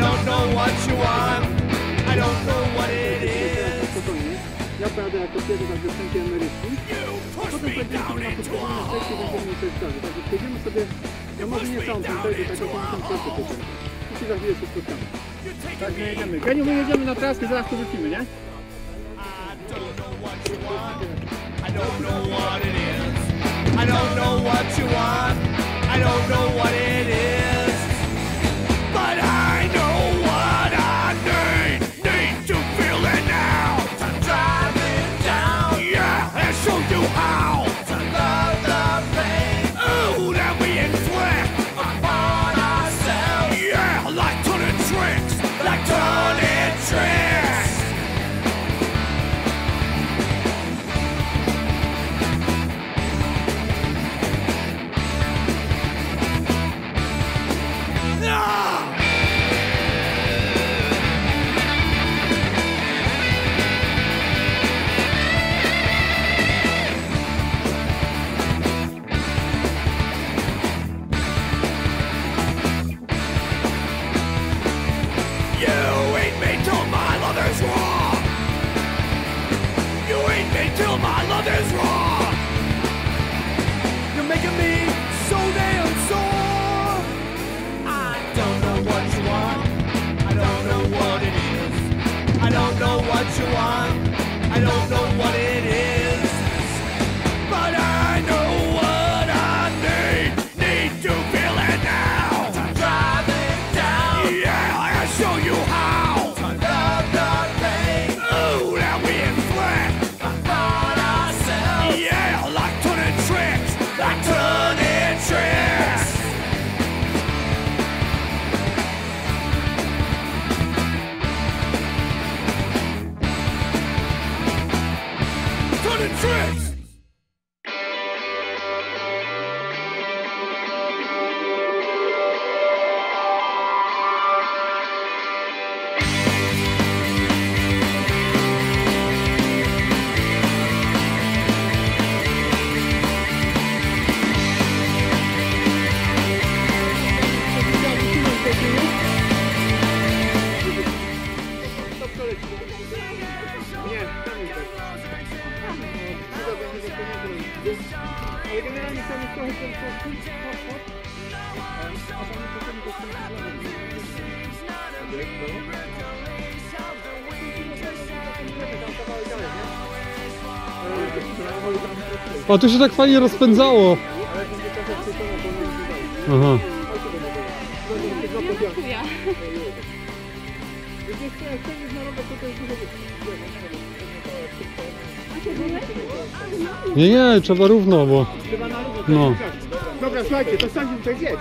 don't know what you want. I don't know what it is. Ja pojadę jako pierwszy za występie emerytki. Potem będziemy sobie na podstawie sekcji, będziemy mieli coś zdarzy. Także przejdziemy sobie, ja może nie całą tę przejdę, tak jak 54 pociąg. I się za chwilę się spotkamy. Tak, my jedziemy. Geniu, my jedziemy na traskę, zaraz tu wrócimy, nie? I don't know what it is. I don't know what you want. I don't know what it is. But I know what I need. Need to feel it now. To drive it down. Yeah, and show you how. To love the pain. Ooh, that we inflict upon ourselves. Yeah, like turning tricks. Like turning tricks. You're making me so damn sore. I don't know what you want. I don't know what it is. I don't know what you want. I don't know what it is. But I know what I need. Need to feel it now. To drive it down. Yeah, I'll show you how. To love the pain. Ooh, that we inflict upon ourselves. Yeah, like turning tricks. Like turning tricks. Turning tricks. Ale generalnie chcemy trochę A to się tak fajnie rozpędzało. Aha. Nie, trzeba równo, bo... No. Dobra, słuchajcie, to sami tutaj zjedź.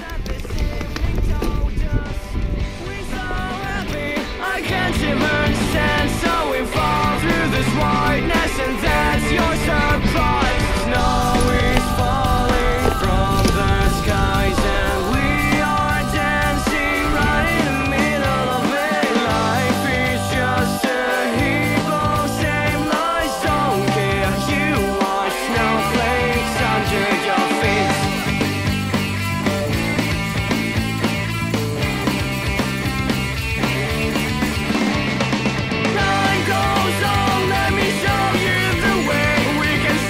I can't even understand, so we fall through this whiteness, and that's your surprise. Snow is falling from the skies, and we are dancing right in the middle of it. Life is just a heap of same lies. Don't care, you are snowflakes under your feet. Time goes on, let me show you the way. We can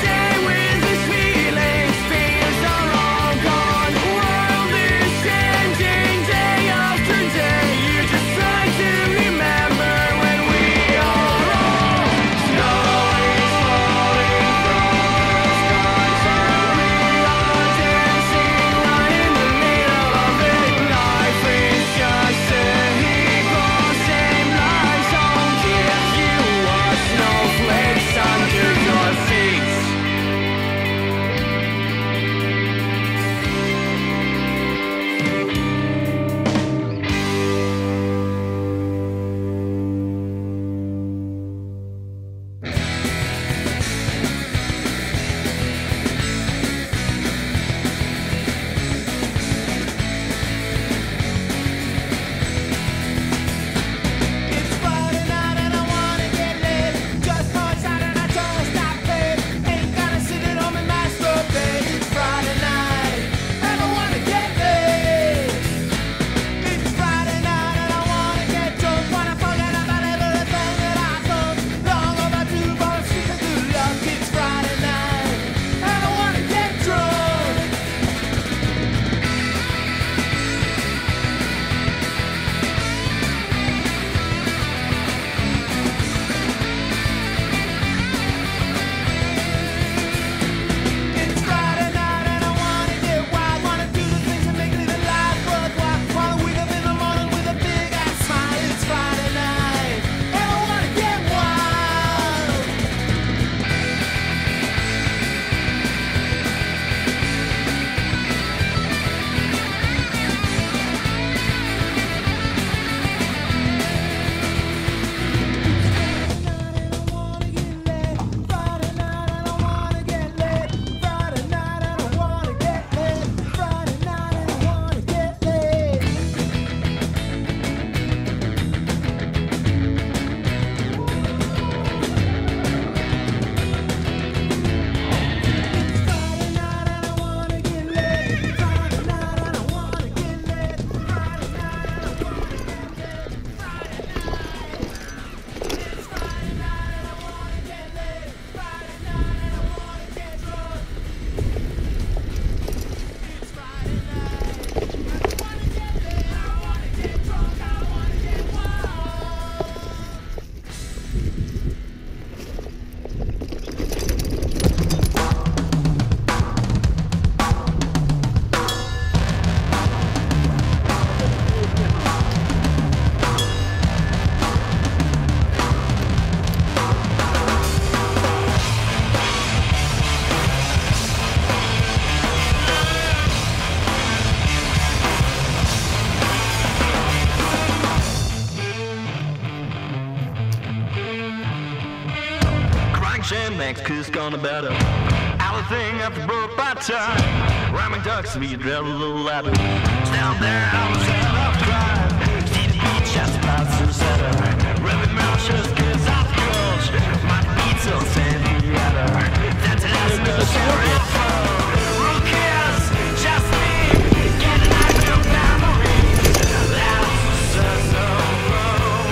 next kiss gonna better. Everything after broke by time. Rhyming ducks to be a little ladder. Down there, I was out of crying. See the beach just about to settle. Rubbing mouth shows kids off the coach. My beats on San Diego. That's an ass no sheriff. Who cares? Just me. Getting out of your memories. That's so wrong.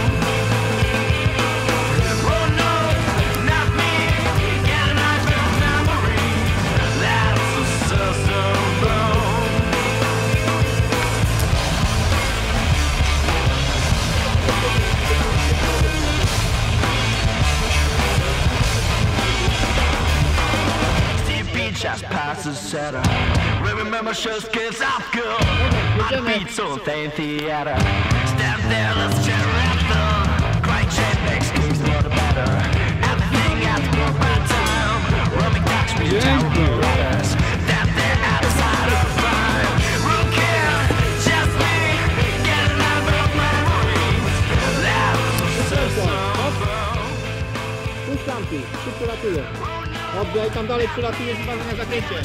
Oh no, not me. Getting out of your memories. That's so wrong. Steve Beach just passes center. Remember shows kids off girl. My beats on Thane Theater. Stand there, let's cheer at the great shape makes kings for the better. Everything has to go by time. Rubbing ducks with terrible letters. Stand there outside of fire. Who cares? Just me. Getting out of memories. That's so wrong. Puszczam ci, tu przelatuje. Dobrze, i tam dalej przelatujesz i bardzo na zakręcie.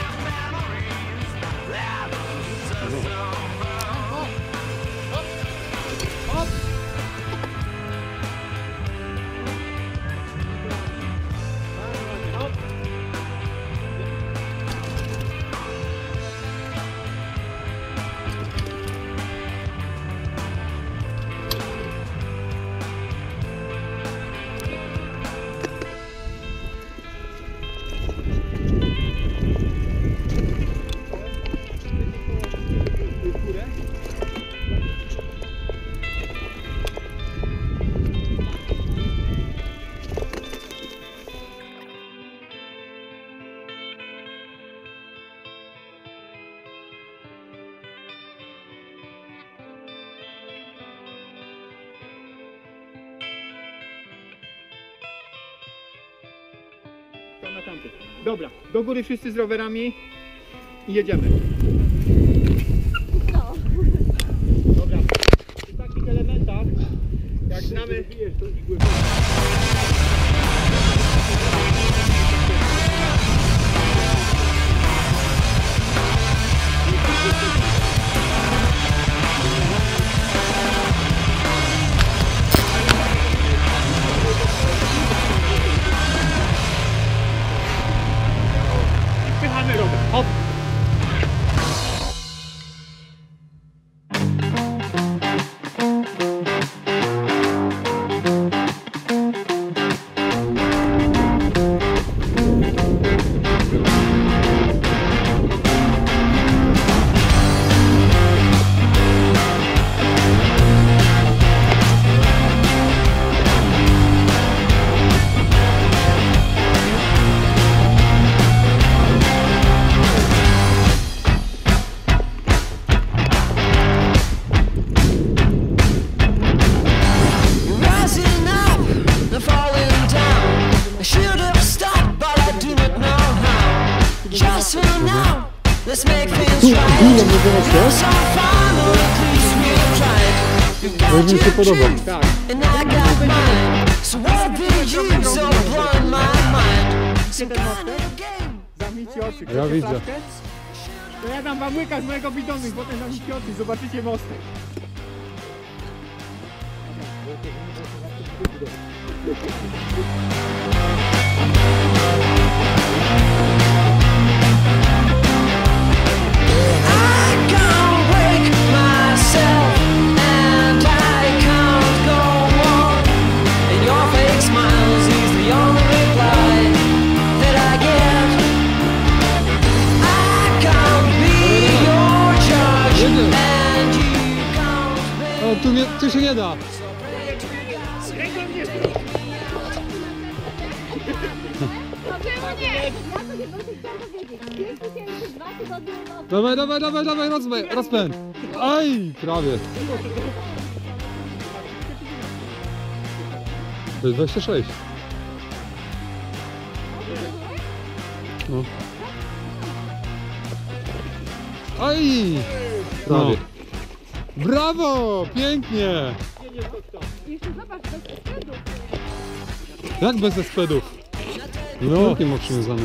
Na tamty. Dobra, do góry wszyscy z rowerami i jedziemy. Dobra, przy takich elementach, jak znamy... Wpychamy rower. Hop! Let's make things right. That's our final, at least we've tried. You got mi się podoba. your truth, and I got mine. So what the use of blowing my mind? Some kind of game. Zamknijcie oczy. Ja widzę. Flaszkę? To ja dam wam łyka z mojego bidonu i potem zamknijcie oczy, zobaczycie mostek. I can't break myself, and I can't go on. And your fake smiles is the only reply that I get. I can't be your judge, and you can't be. O, tu się nie da. Dawaj, dawaj, dawaj, dawaj, rozpęd. Aj, prawie. To jest 26. No. Aj, prawie. Brawo, pięknie. Jeszcze zobacz, bez spędów. Jak bez espedów? Piórkiem okrzywiązane.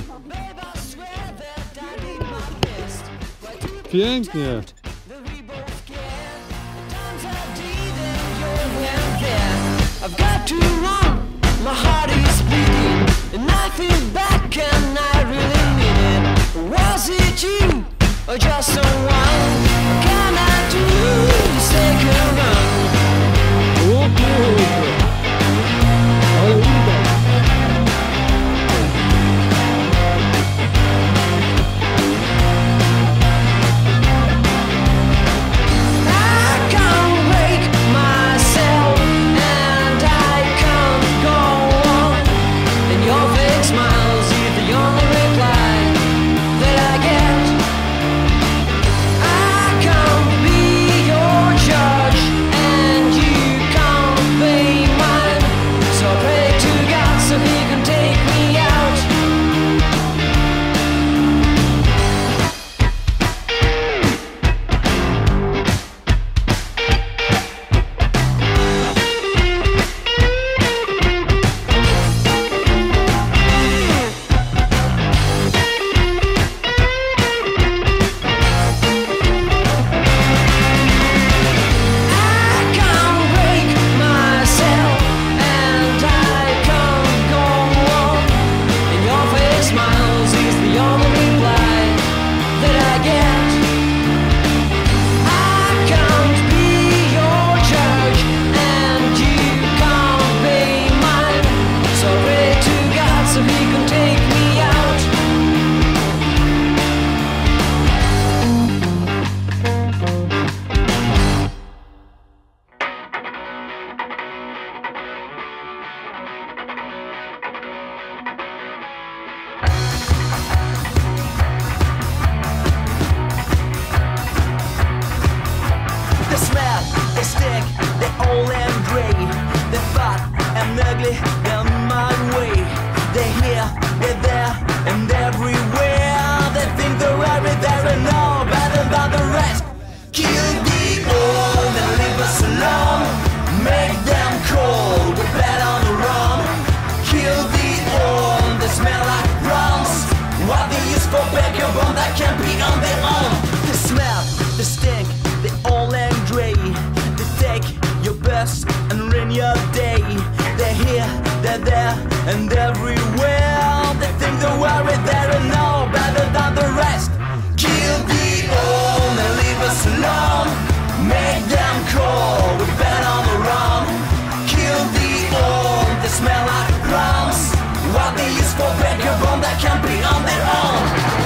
Pięknie. I've got to run, my heart is bleeding, and I feel back and I really mean it. Was it you, or just someone? What can I do to take a run? O kurde. Ale uda. I can't break myself, and I can't go on. And your fake smiles is the only reply that I get. I can't be your judge, and you can't be mine. So pray to God so He can take me out. I can't break myself, and I can't go on. And your face smiles is the only reply that I get. I can't be your judge, and you can't be mine. So pray to God so He can take me out. They smell, they stink, they're old and gray. They're fat and ugly, they're my way. They're here, they're there, and everywhere. They think they're everywhere and know better than the rest. Kill the old and leave us alone. Make them cold, we bet on the run. Kill the old, they smell like bronze. What they use for bacon bone that can't be on their own. They smell, they stink, they old and gray. They take your best and ruin your day. They're here, they're there, and everywhere. They think they're worried, they know better than the rest. Kill the old and leave us alone. Make them cold, we bet on the run. Kill the old, they smell like crumbs. What they use for bacon bone that can't be on their own.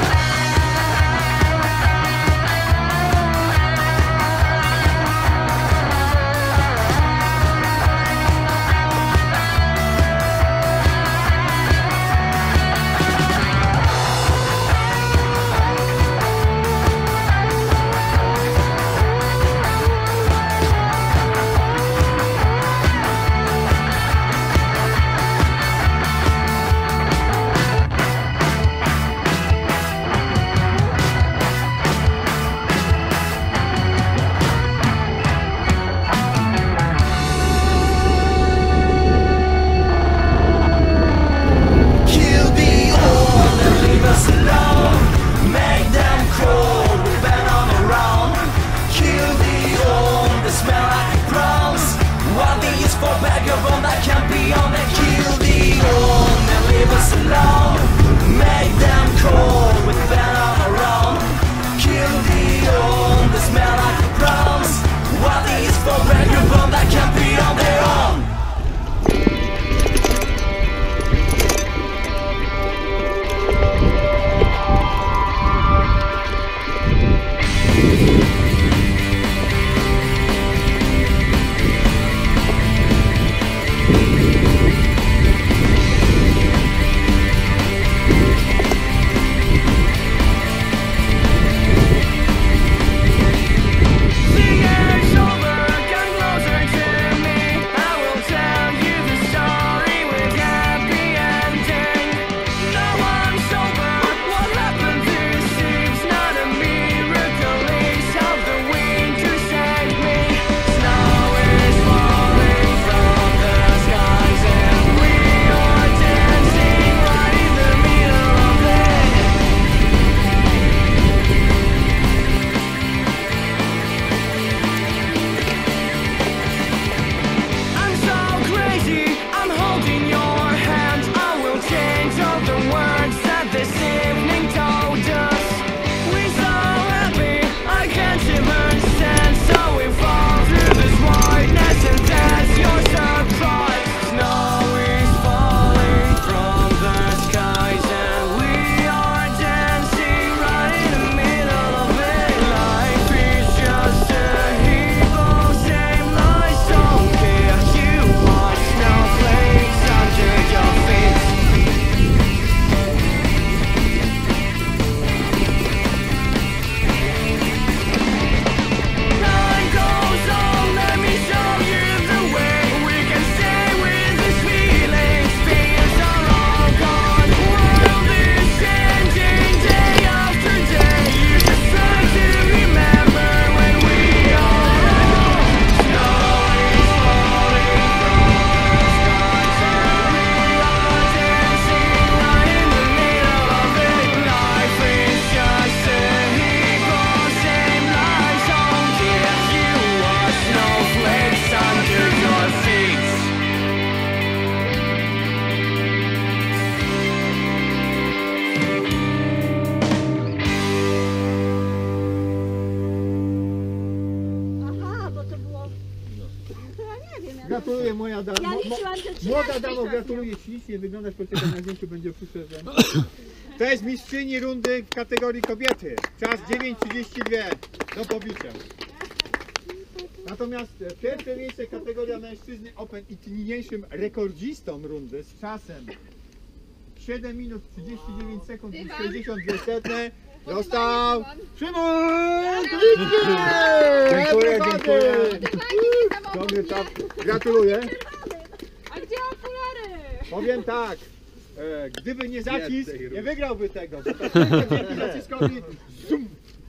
Gratuluję, moja dama. Ja liczyłam, że 13 Młoda damo, krokiem. gratuluję ślicznie, wyglądasz, poczekaj na zdjęciu, będzie fuszerze. To jest mistrzyni rundy w kategorii kobiety. Czas 9:32 do pobicia. Natomiast pierwsze miejsce kategoria mężczyzny Open i niniejszym rekordzistą rundy z czasem 7 minut 39 sekund i 62 setne dostał Szymon Kliknie! Dziękuję, dziękuję. Dobry czas. Gratuluję. A gdzie okulary? Powiem tak, gdyby nie zacisk, nie wygrałby tego, bo to tylko dzięki zaciskowi. Zoom.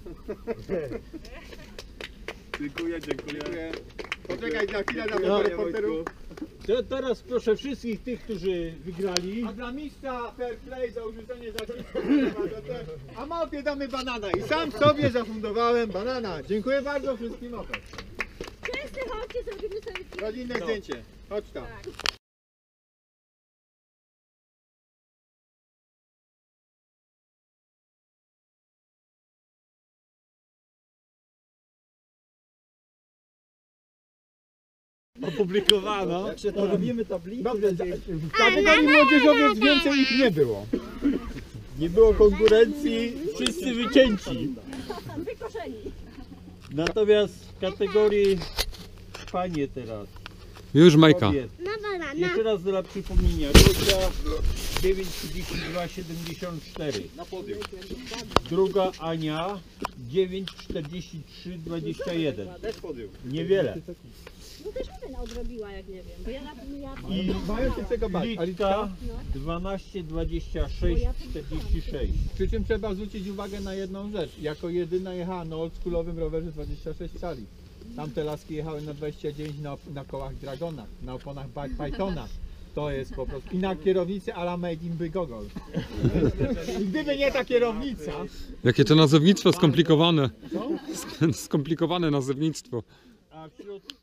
Dziękuję, dziękuję. Poczekaj na chwilę na reporterów. To teraz proszę wszystkich tych, którzy wygrali. A dla mistrza fair play za urządzenie zacisku, a małpie damy banana i sam sobie zafundowałem banana. Dziękuję bardzo wszystkim opet. Wszyscy chodźcie, zrobimy sobie film. Rodzinne zdjęcie, chodź tam. Opublikowano. Robimy tablicę. W kategorii młodzieżowej więcej ich nie było. Nie było konkurencji, wszyscy wycięci. Wykoszeni. Natomiast w kategorii panie teraz. Już Majka. Kobiet. Na banana. Jeszcze raz dla przypomnienia. Rusia 9:32,74. Na podium. Druga Ania 9:43,21. Też podium. Niewiele. No też Ewena odrobiła, jak nie wiem. Bo ja I Mają się czego bać. Litka 12:26,46. Przy czym trzeba zwrócić uwagę na jedną rzecz. Jako jedyna jechała na oldschoolowym rowerze 26 cali. Tamte laski jechały na 29 na kołach Dragonach, na oponach Pythonach. To jest po prostu. I na kierownicy a la Made in Bygogol. I gdyby nie ta kierownica. Jakie to nazewnictwo skomplikowane. Skomplikowane nazewnictwo. A wśród